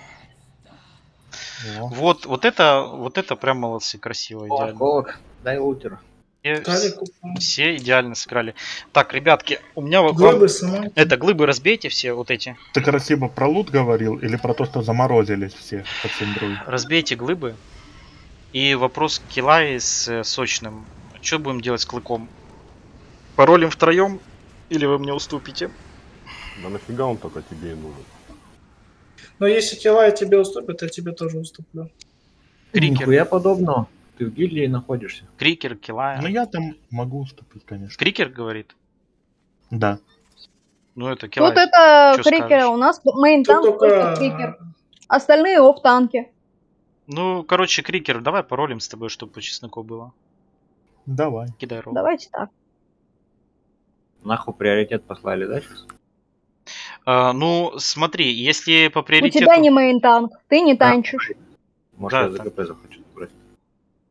О. Вот это прям молодцы, красиво, идеально. Колок, дай лутер. Все идеально сыграли. Так, ребятки, у меня глыбы сама. Это глыбы разбейте все вот эти. Ты красиво про лут говорил или про то, что заморозились все под синдрой? Разбейте глыбы. И вопрос к Килае с сочным. Что будем делать с клыком? Паролим втроем или вы мне уступите? Да нафига он только тебе и нужен? Но если Килай тебе уступит, я тебе тоже уступлю. Крикер. Нихуя подобного. Ты в гильдии находишься. Крикер, Килая. Ну я там могу уступить, конечно. Крикер говорит? Да. Ну это Килай. Вот это Чё крикер. скажешь? У нас мейн-танк только крикер. Остальные оф-танки. Ну, короче, Крикер, давай паролим с тобой, чтобы по чесноку было. Давай. Кидай ролл. Давайте так. Нахуй приоритет послали, да, сейчас? Ну, смотри, если по У приоритету... тебя не мейн-танк, ты не танчишь. Может, Да, я за ГП захочу брать.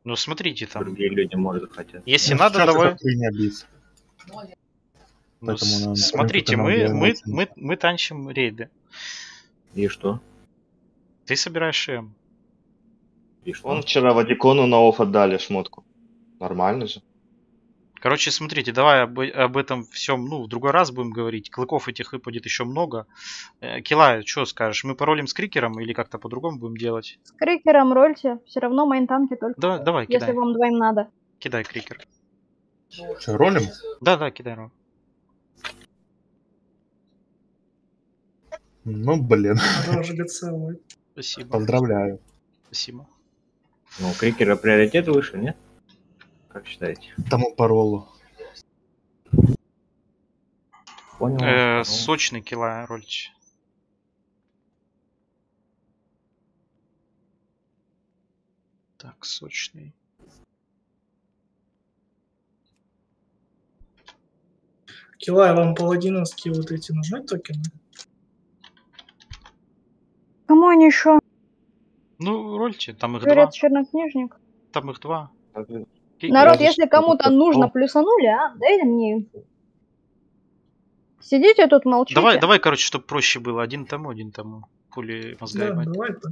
Ну смотрите там. Другие люди, может, хотят. Если Ну, надо, сейчас давай. это хуйня бьется. Ну, Поэтому нам смотрите, нам делать очень- мы танчим рейды. И что? Ты собираешь ШМ. И что? Он вчера Вадикону на офф отдали шмотку. Нормально же. Короче, смотрите, давай об этом всем, ну, в другой раз будем говорить. Клыков этих выпадет еще много. Килай, что скажешь? Мы паролим с крикером или как-то по-другому будем делать? С крикером рольте. Все равно мейн-танки только. Давай, если кидай. вам двоим надо. Кидай крикер. Что, ролим? Да, кидай роль. Ну, блин. Рожга целая. Спасибо. Поздравляю. Спасибо. Ну, у крикера приоритет выше, нет? Как считаете? Тому паролу. Понял. Сочный Килай рольч. Так, сочный. Килай, вам паладиновские вот эти нужны токены? Кому они еще? Ну, рольте, там их Говорят, два. чернокнижник. Там их два. Народ, если кому-то нужно, плюсанули, дайте мне инфу. Сидите тут, молчите. Давай, короче, чтобы проще было. Один тому. Пули мозга Да, ебать. давай так.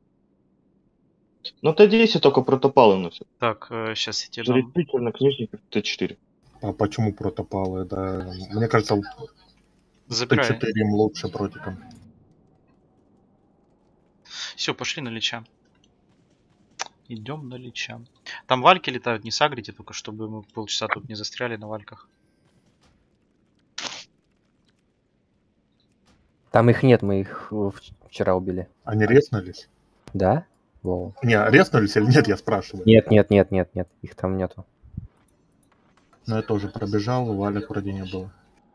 Ну, Т10 только протопалы носят. Так, сейчас я тебе дам. Действительно, книжников Т4. А почему протопалы? Да, мне кажется, Забирай. Т4 им лучше протиком. Все, пошли на лича. Идем на лича. Там вальки летают, не сагрите, только чтобы мы полчаса тут не застряли на вальках. Там их нет, мы их вчера убили. Они резнулись? Да? Воу. Не, резнулись или нет, я спрашиваю. Нет, их там нету. Но я тоже пробежал, валик вроде не было.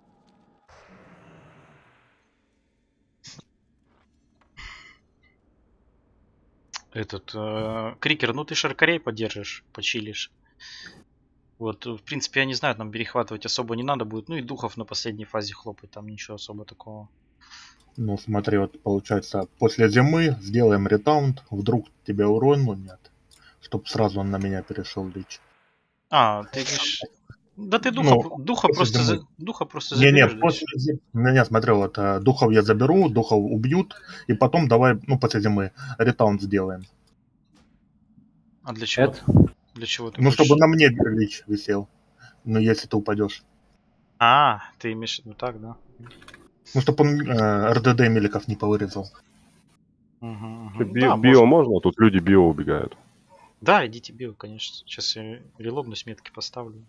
Крикер, ну ты шаркарей поддержишь, почилишь. Вот, в принципе, я не знаю, нам перехватывать особо не надо будет. Ну и духов на последней фазе хлопать, там ничего особо такого. Ну смотри, вот получается, после зимы сделаем ретаунд, вдруг тебе урон, ну нет. Чтоб сразу он на меня перешел лич. А, ты видишь... Да ты духа просто заберешь. Не, после зимы. Не, смотри, вот духов я заберу, духов убьют, и потом давай, ну, после зимы ретаунд сделаем. А для чего? Для чего ты Ну, хочешь? чтобы на мне лич висел. Ну, если ты упадешь. А, ты имеешь в виду так, да? Ну, чтобы он РДД миликов не повырезал. Био можно? Тут люди био убегают. Да, идите био, конечно. Сейчас я релогнусь, метки поставлю.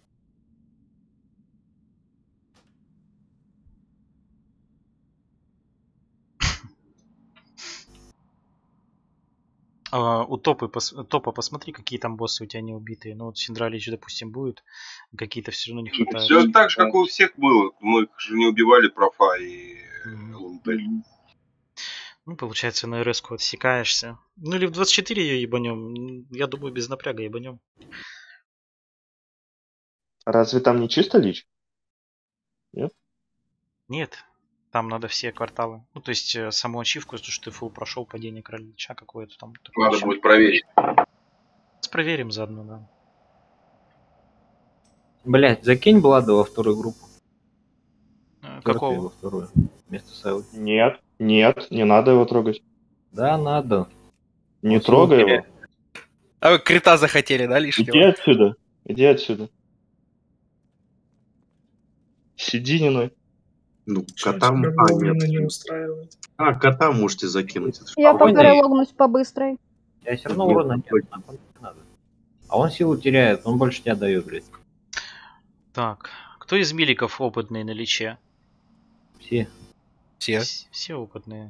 У топа посмотри, какие там боссы у тебя не убитые. Ну вот Синдралич, допустим, будет. Какие-то все равно не хватает. Все так же, как у всех было. Мы же не убивали профа и Лунпель. Ну, получается, на РС-ку отсекаешься. Ну или в 24 ее ебанем. Я думаю, без напряга ебанем. Разве там не чисто лич? Нет? Нет. Там надо все кварталы. Ну, то есть, саму ачивку, то, что ты фул прошел, падение короля лича какое-то там. Надо будет проверить. Проверим заодно, да. Блять, закинь Блада во вторую группу. Какого? Во вторую. Вместо Сайлы. Нет, не надо его трогать. Да, надо. Не трогай его. А вы крита захотели, да, лишнего? Иди отсюда. Сиди, не ной. Ну, кота не устраивает. А, кота можете закинуть. Я пока релогнусь по-быстрой. Я все равно урона нет, надо. А он силу теряет, он больше тебя дает, блядь. Так, кто из миликов опытный на личе? Все. Все опытные.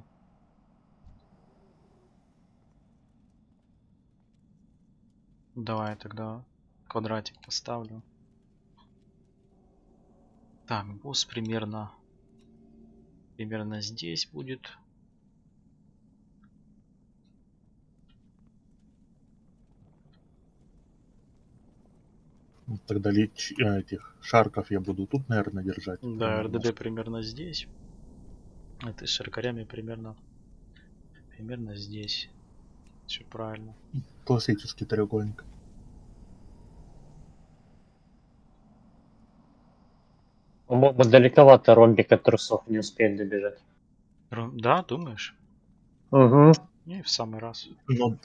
Давай тогда квадратик поставлю. Так, босс примерно здесь будет. Тогда этих шарков я буду тут, наверное, держать. Да, РДД примерно здесь. А ты с шаркарями примерно здесь. Все правильно. Классический треугольник. Мы далековато ромбика трусов не успели добежать. Да, думаешь? Угу. Не, в самый раз. Ну,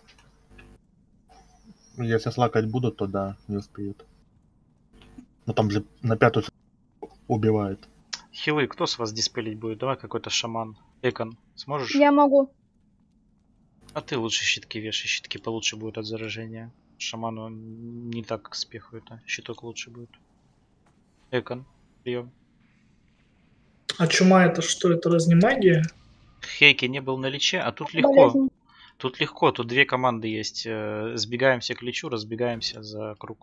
если слакать будут, то да, не успеют. Но там же на 5-ю убивает. Хилы, кто с вас диспелить будет? Давай какой-то шаман. Экон, сможешь? Я могу. А ты лучше щитки вешай, щитки получше будут от заражения. Шаману он не так спехует, а щиток лучше будет. Экон, прием. А чума это что? Это разве не магия? Хейки не был на личе, а тут легко. Болезнь. Тут легко, тут две команды есть. Сбегаемся к личу, разбегаемся за круг.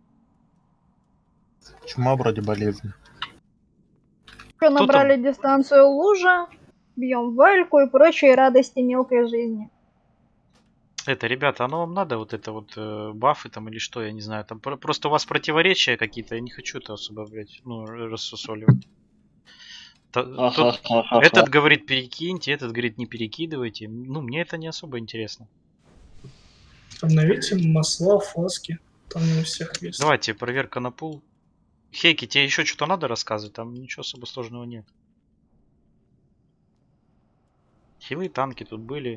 Чума вроде болезнь. Что набрали дистанцию лужа, бьем вальку и прочие радости мелкой жизни. Это, ребята, оно вам надо, вот это вот бафы там или что, я не знаю. Там просто у вас противоречия какие-то, я не хочу это особо, блядь, ну, рассусоливать. Этот говорит перекиньте, этот говорит не перекидывайте. Ну, мне это не особо интересно. Обновите масла, фласки. Там не у всех есть. Давайте, проверка на пул. Хейки, тебе еще что-то надо рассказывать? Там ничего особо сложного нет. Хилы, танки тут были.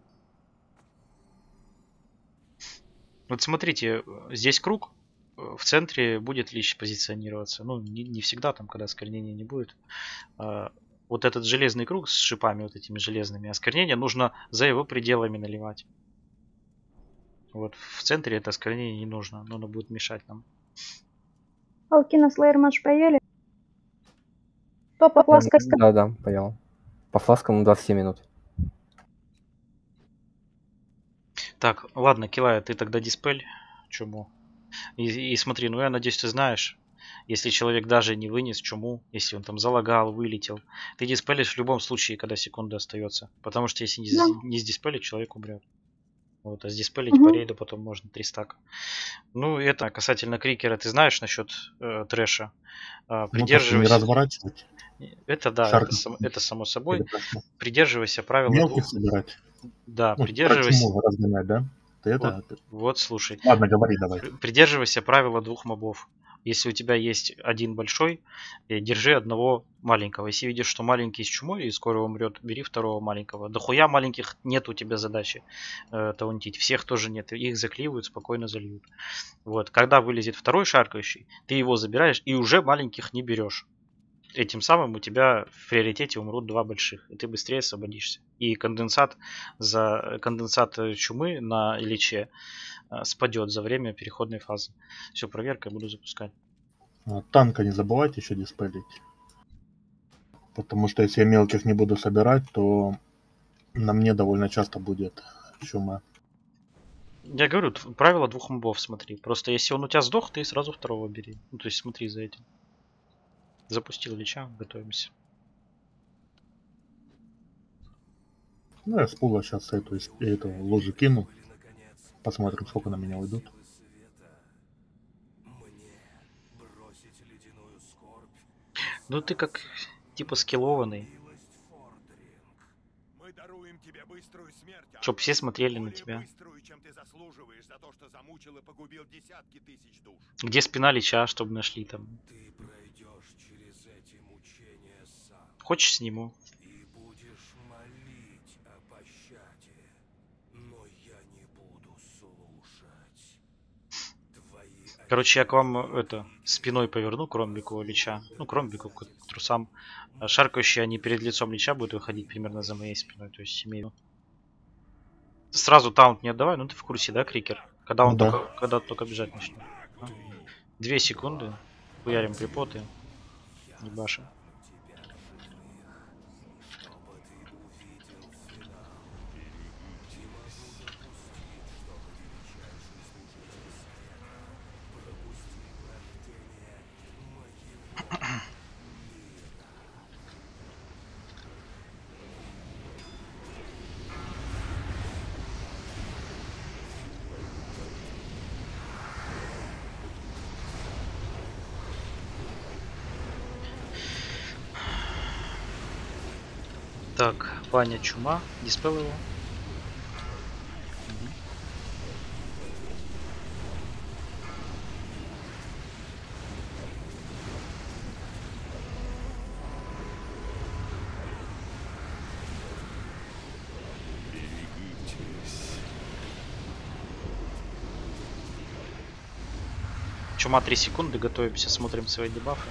Вот смотрите, здесь круг. В центре будет лич позиционироваться. Ну, не всегда там, когда осквернения не будет. Вот этот железный круг с шипами вот этими железными, осквернения нужно за его пределами наливать. Вот в центре это осквернение не нужно, но оно будет мешать нам. Алкина Слейер матч поели? Кто по фласкам? Да, поел. По фласкам 27 минут. Так, ладно, Килая, ты тогда диспель. Чуму. И смотри, ну я надеюсь, ты знаешь, если человек даже не вынес чуму, если он там залагал, вылетел, ты диспелишь в любом случае, когда секунда остается. Потому что если не сдиспелить, человек умрет. Вот, а сдиспелить по рейду потом можно 3 стака. Ну, это касательно крикера, ты знаешь насчет трэша. Придерживайся. Не разворачивать. Это да, это само собой. Придерживайся правила мелких собирать. Да, Ну, придерживайся. Разгонять, да? Ты это... Вот, слушай. Ладно, говори давай. Придерживайся правила 2 мобов. Если у тебя есть один большой, держи одного маленького. Если видишь, что маленький с чумой и скоро умрет, бери второго маленького. Дохуя маленьких нет у тебя задачи таунтить. Всех тоже нет. Их заклеивают, спокойно зальют. Вот. Когда вылезет второй шаркающий, ты его забираешь и уже маленьких не берешь. Этим самым у тебя в приоритете умрут 2 больших, и ты быстрее освободишься. И конденсат чумы на личе спадет за время переходной фазы. Все, проверка, я буду запускать. Танка не забывайте еще диспелить. Потому что если я мелких не буду собирать, то на мне довольно часто будет чума. Я говорю, правило 2 мобов, смотри. Просто если он у тебя сдох, ты сразу второго бери. Ну, то есть смотри за этим. Запустил лича, готовимся. Ну, я с пула сейчас эту ложу кину. Посмотрим, сколько на меня уйдут. Ну ты как типа скиллованный. Чтоб все смотрели на тебя. Где спина лича, чтобы нашли там. Хочешь, сниму. Короче, я к вам спиной поверну к ромбику лича. Ну, к ромбику, к трусам. Шаркающие они перед лицом лича будут выходить примерно за моей спиной. То есть имею. Сразу таунт не отдавай, ну ты в курсе, да, крикер? Когда он когда только бежать начнет. 2 секунды. Хуярим припоты. Ебашим. Так, Ваня чума, диспел его. Чума 3 секунды, готовимся, смотрим свои дебафы.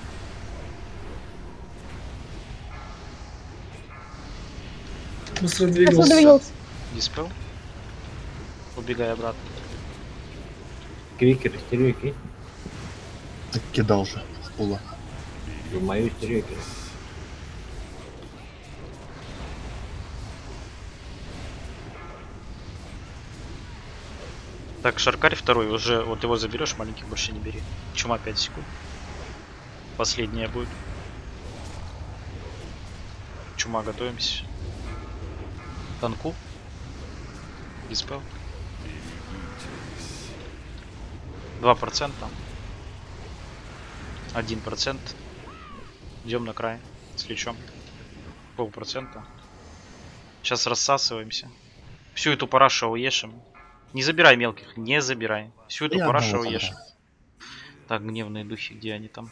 Быстро Двигался. двигался. Диспел. Убегай обратно. Крикер, истерию кинь. Так кидал же в пула. В мою истерию кинь. Так, Шаркарь второй, уже вот его заберешь, маленьких больше не бери. Чума 5 секунд. Последняя будет. Чума, готовимся. Танку. Диспел. 2%. 1%. Идем на край. С лечом. 0,5%. Сейчас рассасываемся. Всю эту парашу уешим. Не забирай мелких, не забирай. Всю эту Я парашу одного уешим. забрал. Так, гневные духи, где они там?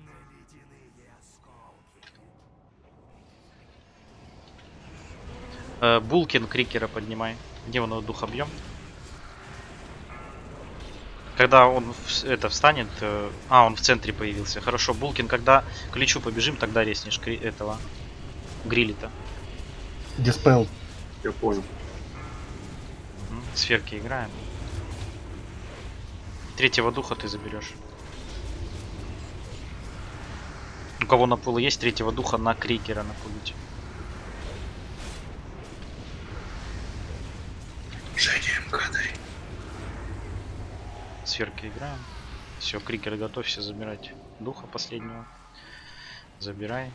Булкин Крикера поднимай. Гневного духа бьем. Когда он встанет... он в центре появился. Хорошо, Булкин, когда к Личу побежим, тогда резнешь этого Грилита. Диспел. Я понял. Сферки играем. Третьего духа ты заберешь. У кого на пуле есть третьего духа, на Крикера напулите. Женя, МК-дай. Сферки играем. Все, Крикер, готовься забирать духа последнего. Забирай.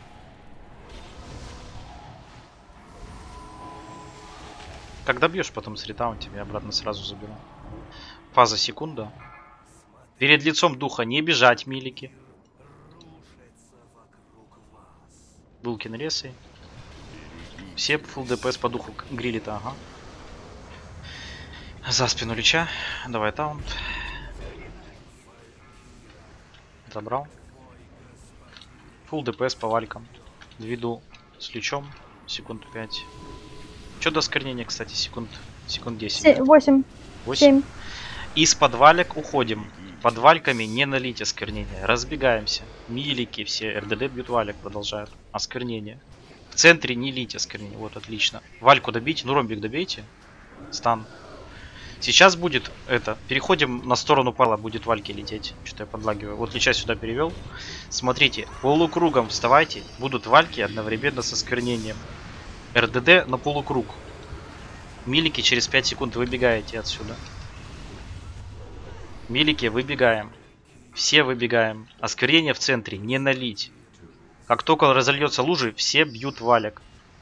Когда бьешь, потом с ретаунтами, я обратно сразу заберу. Фаза секунда. Перед лицом духа не бежать, милики. Булкин ресой. Все фулл ДПС по духу Грилита, ага. За спину Лича. Давай таунт. Забрал. Фулл ДПС по валькам. Двиду с Личом. Секунд 5. Что до осквернения, кстати, секунд 10. 8. 7. Из подвалек уходим. Под вальками не налить осквернение. Разбегаемся. Милики все. РДД бьют валик, продолжают. Осквернение. В центре не лить осквернение. Вот, отлично. Вальку добейте. Ну, ромбик добейте. Стан. Сейчас будет это. Переходим на сторону пала. Будет вальки лететь. Что-то я подлагиваю. Вот Лича сюда перевел. Смотрите. Полукругом вставайте. Будут вальки одновременно с осквернением. РДД на полукруг. Милики через 5 секунд выбегаете отсюда. Милики, выбегаем. Все выбегаем. Осквернение в центре. Не налить. Как только разольется лужи, все бьют валик.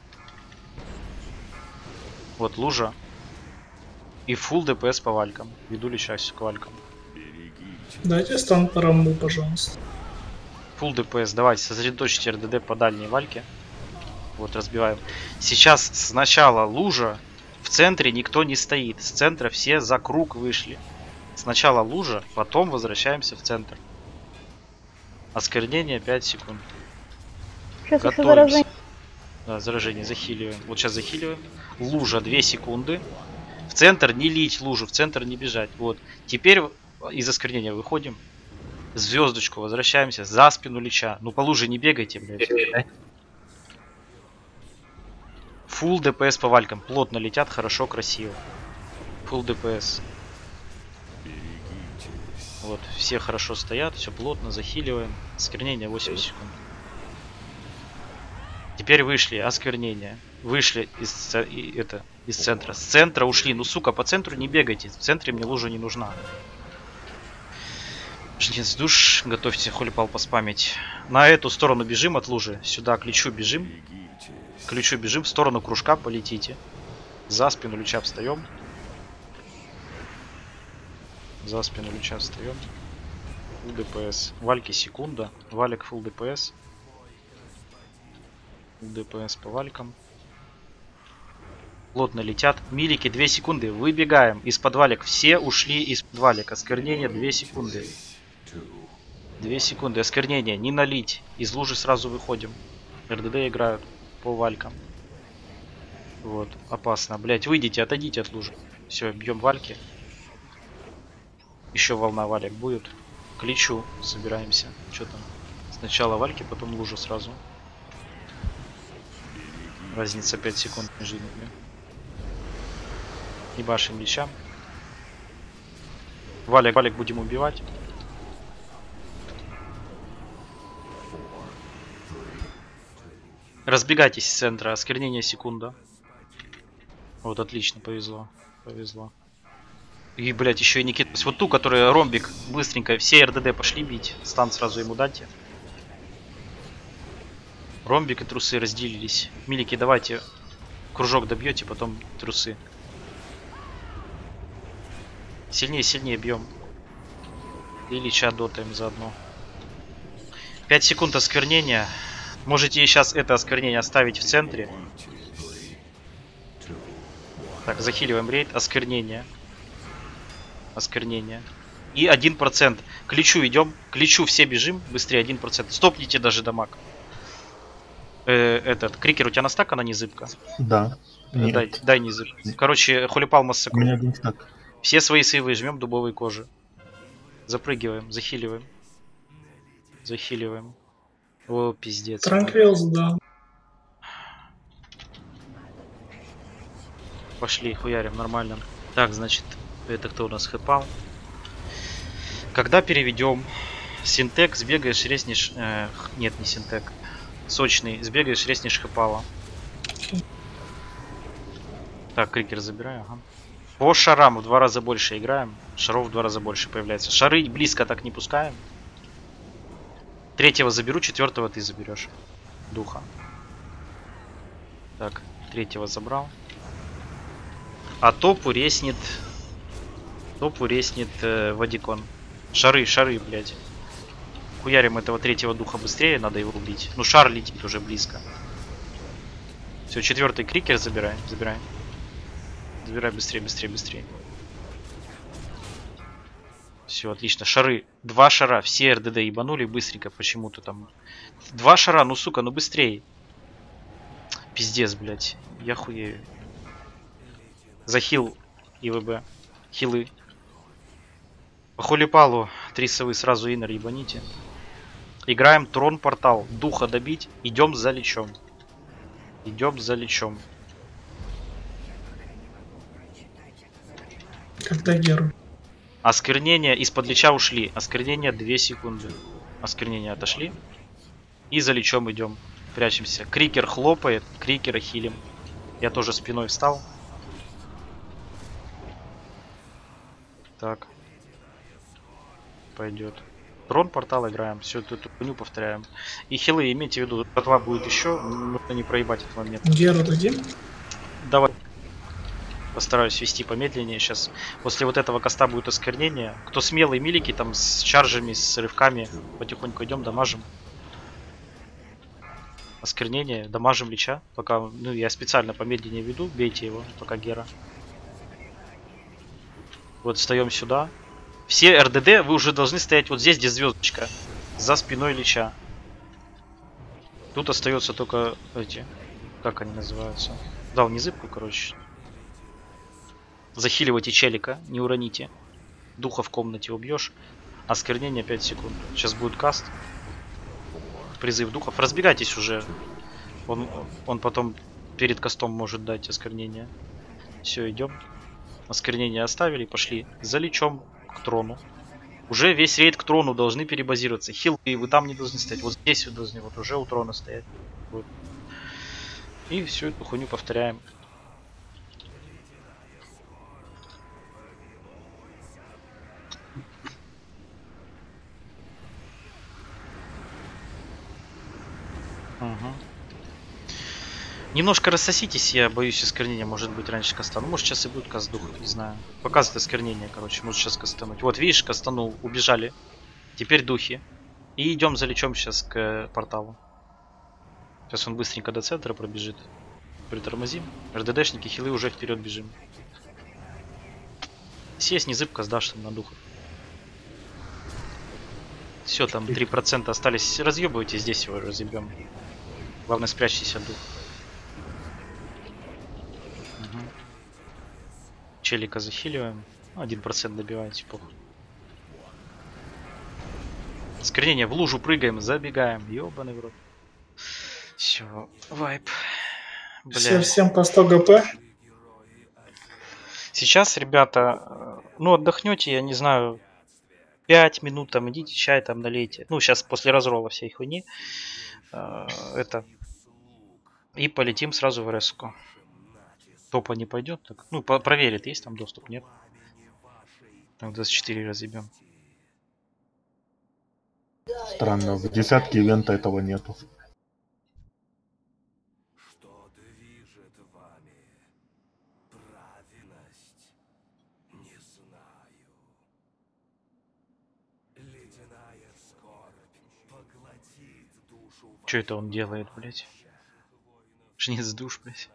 Вот лужа. И фулл ДПС по валькам. Веду Лича к валькам. Дайте стан по рамбу, пожалуйста. Фулл ДПС. Давайте сосредоточьте РДД по дальней вальке. Вот, разбиваем. Сейчас сначала лужа. В центре никто не стоит. С центра все за круг вышли. Сначала лужа, потом возвращаемся в центр. Осквернение 5 секунд. Сейчас еще Готовимся. заражение. Да, заражение захиливаем. Вот сейчас захиливаем. Лужа 2 секунды. В центр не лить лужу, в центр не бежать. Вот. Теперь из осквернения выходим. Звездочку возвращаемся за спину Лича. Ну по луже не бегайте, блядь. Фулл ДПС по валькам. Плотно летят, хорошо, красиво. Фулл ДПС. Вот, все хорошо стоят, все плотно, захиливаем. Осквернение 8 секунд. Теперь вышли, осквернение. Вышли из центра. С центра ушли. Ну, сука, по центру не бегайте. В центре мне лужа не нужна. Жнец душ, готовьте холипал поспамить. На эту сторону бежим от лужи. Сюда к Личу бежим. К Личу бежим, в сторону кружка полетите. За спину Лича встаем. За спину Лича встаем. Фулл ДПС. Вальки секунда. Валик фулл ДПС. Фулл ДПС по валькам. Плотно летят. Милики 2 секунды. Выбегаем из подвалек. Все ушли из подвалек. Осквернение 2 секунды. 2 секунды. Осквернение. Не налить. Из лужи сразу выходим. РДД играют по валькам. Вот. Опасно. Блять, выйдите, отойдите от лужи. Все, бьем вальки. Еще волна валек будет. К личу собираемся. Что там? Сначала вальки, потом лужа сразу. Разница 5 секунд между ними. Ебашим лича. Валик будем убивать. Разбегайтесь с центра. Осквернение секунда. Вот, отлично, повезло. Повезло. И, блядь, еще и Никита. Вот ту, которая ромбик, быстренько. Все РДД пошли бить. Стан сразу ему дайте. Ромбик и трусы разделились. Милики, давайте кружок добьете, потом трусы. Сильнее бьем. И лича дотаем заодно. 5 секунд осквернения. Можете сейчас это осквернение оставить в центре. Так, захиливаем рейд. Осквернение. Осквернение. И 1%. К личу идем. К личу все бежим. Быстрее 1%. Стопните даже дамаг. Этот, Крикер, у тебя на стак она не зыбка? Да. Дай не зыб. Короче, Холипал Массакру. У меня один стак. Все свои сейвы жмем дубовой кожи. Запрыгиваем, захиливаем. Захиливаем. О, пиздец. Транквилз, да. Пошли, хуярим, нормально. Так, значит, это кто у нас хэпал? Когда переведем синтек, сбегаешь, резнешь... нет, не синтек. Сочный, сбегаешь, резнешь хэпала. Так, Крикер забираю, ага. По шарам в 2 раза больше играем. Шаров в 2 раза больше появляется. Шары близко так не пускаем. 3-го заберу, 4-го ты заберешь. Духа. Так, 3-го забрал. А топу резнет... Топу резнет Вадикон. Шары, блядь. Хуярим этого 3-го духа быстрее, надо его убить. Ну, шар летит уже близко. Все, 4-й Крикер забирай. Забирай быстрее. Все, отлично. Шары. 2 шара. Все РДД ебанули быстренько почему-то там. 2 шара, ну сука, ну быстрее. Пиздец, блядь. Я хуею. Захил ИВБ. Хилы. По Холипалу 3 совы сразу иннер ебаните. Играем трон портал. Духа добить. Идем за лечом. Когда Геру. Осквернение из-под лича ушли. Осквернение 2 секунды. Осквернение отошли. И за личом идем. Прячемся. Крикер хлопает. Крикера хилим. Я тоже спиной встал. Так. Пойдет. Трон портал играем. Все эту хуйню повторяем. И хилы, имейте в виду, братва будет еще. Нужно не проебать этот момент. Геру дадим? Давай. Постараюсь вести помедленнее сейчас. После вот этого каста будет осквернение. Кто смелый, милики, там с чаржами, с рывками. Потихоньку идем, дамажим. Осквернение, дамажим лича. Пока, ну, я специально помедленнее веду. Бейте его, пока Гера. Вот встаем сюда. Все РДД вы уже должны стоять вот здесь, где звездочка. За спиной лича. Тут остается только эти. Как они называются? Дал не зыбку, короче. Захиливайте челика, не уроните. Духа в комнате убьешь. Осквернение 5 секунд. Сейчас будет каст. Призыв духов. Разбегайтесь уже. Он потом перед кастом может дать осквернение. Все, идем. Осквернение оставили, пошли за личом к трону. Уже весь рейд к трону должны перебазироваться. Хил, и вы там не должны стоять. Вот здесь вы должны вот уже у трона стоять. Вот. И всю эту хуйню повторяем. Угу. Немножко рассоситесь, я боюсь осквернения, может быть раньше кастану. Может сейчас и будет каст духа, не знаю. Показывает осквернение, короче, может сейчас кастануть. Вот видишь, кастанул, убежали. Теперь духи. И идем за лечом сейчас к порталу. Сейчас он быстренько до центра пробежит. Притормозим. РДДшники, хилы уже вперед бежим. Сесть, не зыбка, сдашь там на духов. Все, там 3% остались. Разъебывайте, здесь его разъебем. Главное, спрячьтесь от духа. Угу. Челика захиливаем. 1% добивайте, похуй. Скорнение, в лужу прыгаем, ёбаный в рот. Все, вайп. Всем по 100 ГП. Сейчас, ребята, ну отдохнете, я не знаю, 5 минут там идите, чай там налейте. Ну, сейчас после разрола всей хуйни. Это. И полетим сразу в РСку. Топа не пойдет, так. Ну, проверит, есть там доступ, нет. Там 24 разъебем. Странно, в десятке ивента этого нету. Что это он делает, блять? Жнец душ, блять.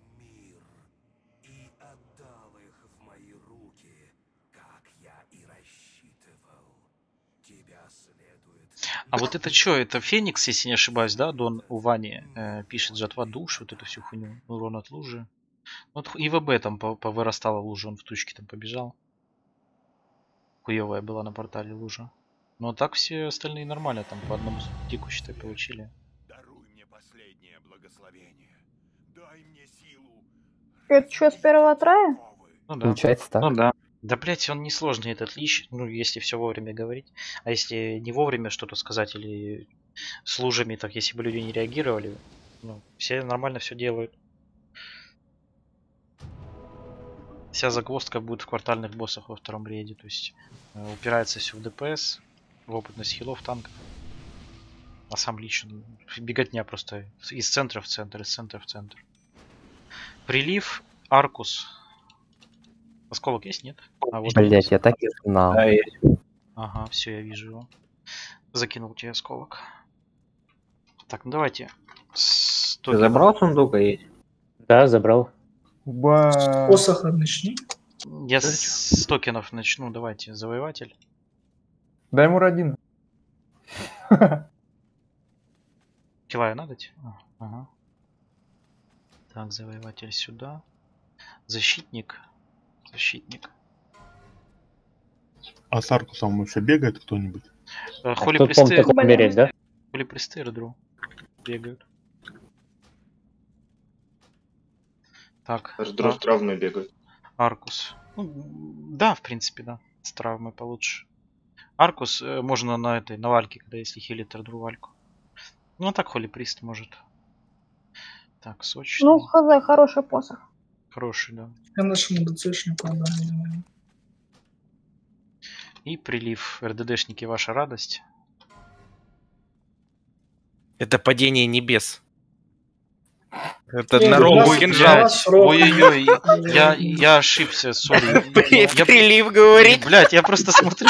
А вот это что? Это Феникс, если не ошибаюсь, да? Дон у Вани пишет жатва душ, вот эту всю хуйню. Урон от лужи. Вот ИВБ там повырастала лужа, он в тучке там побежал. Хуевая была на портале лужа. Но так все остальные нормально, там по одному тику, считай, получили. Это что, с первого трая? Ну да. Получается так. Ну да. Да, блять, он несложный, этот лич, ну, если все вовремя говорить. А если не вовремя что-то сказать или с лужами, так если бы люди не реагировали, ну, все нормально все делают. Вся загвоздка будет в квартальных боссах во втором рейде, то есть упирается все в ДПС, в опытность хилов, танков. А сам лич, беготня просто из центра в центр, из центра в центр. Прилив, Аркус. Осколок есть, нет? А, вот Блять, я так и знал. Да, есть. Ага, все, я вижу его. Закинул тебе осколок. Так, ну давайте. Ты забрал сундук, а есть? Да, забрал. С посоха начни. Я с токенов начну, давайте. Завоеватель. Дай ему один. Килая надо? Ага. Так, завоеватель сюда. Защитник. Защитник. А с Аркусом вообще бегает кто-нибудь? Холи присты. Умереть, да? Холи присты, Редру. Бегают. Так. Редру с травмой бегают. Аркус. Ну, да, в принципе, да. С травмой получше. Аркус можно на этой, на вальке, когда если хилит Редру вальку. Ну, а так Холи прист может. Так, Сочи. Ну, хз, хороший посох. Хороший, да. Я нашему ДЦшнику отдам. И прилив. РДДшники, ваша радость. Это падение небес. Это Ой, на у нас кинжал. Ой-ой-ой, я ошибся, сори. Прилив говорит. Блять, я просто смотрю.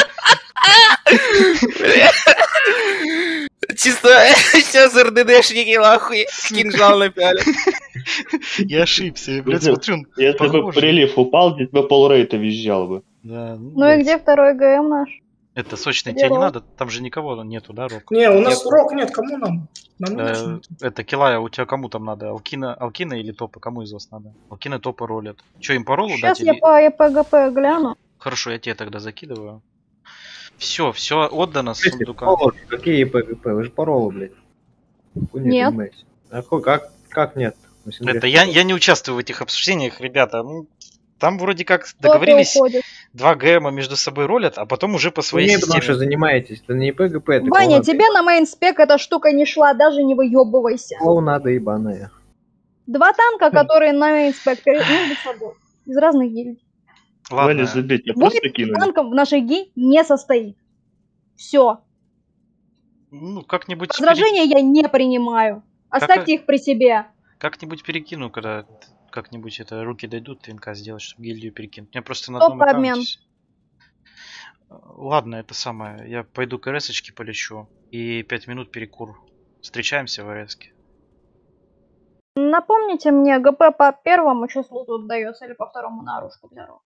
Чисто сейчас РДДшники нахуй кинжал напяли. Я ошибся, блядь, смотрю. Если бы прилив упал, здесь бы полрейта визжал бы. Да, Ну и где второй ГМ наш? это сочный, Где тебе не Рок? надо, там же никого нету, да, Рок? Не, у нас рок нет, кому нам? Нам не нужно. Это Килая, у тебя кому там надо? Алкина или топы? Кому из вас надо? Алкина топы ролят. Че, им по роллу Сейчас дать? я Или... по ЕПГП гляну. Хорошо, я тебе тогда закидываю. Все отдано с Если сундука. по роллу, какие ПГП? Вы же по роллу, блядь. Хуйней Нет. занимаетесь. А как нет? Мы с Андреем Это я не участвую в этих обсуждениях, ребята. Ну, там вроде как Кто-то договорились, уходит. 2 ГМа между собой ролят, а потом уже по своей Хуйней, потому что системе. занимаетесь. Это не ПГП, это Ваня, клоунада. тебе на мейнспек эта штука не шла, даже не выебывайся. Клоунада ебаная. 2 танка, которые на мейнспек между собой. Из разных гильдий. Ладно, забить, я Бой просто кину. танков в нашей гильдии не состоит. Все. ну как-нибудь Возражения я не принимаю. Оставьте их при себе. как-нибудь перекину, когда как-нибудь это руки дойдут, ТНК сделать, чтобы гильдию перекинуть. Мне просто на Стоп, одном обмен. аккаунте. Ладно, это самое. Я пойду к РСочке полечу. И 5 минут перекур. Встречаемся в РСке. Напомните мне, ГП по первому числу тут дается или по второму наружку для Рок?